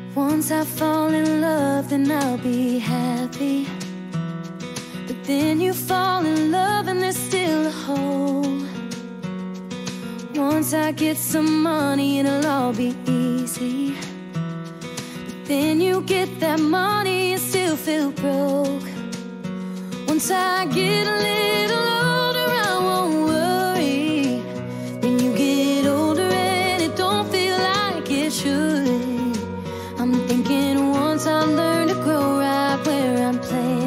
Once I fall in love, then I'll be happy. But then you fall in love and there's still a hole. Once I get some money, it'll all be easy. But then you get that money and still feel broke. Once I get a little older, I won't worry. Then you get older and it don't feel like it should. I'm thinking once I learn to grow right where I'm playing,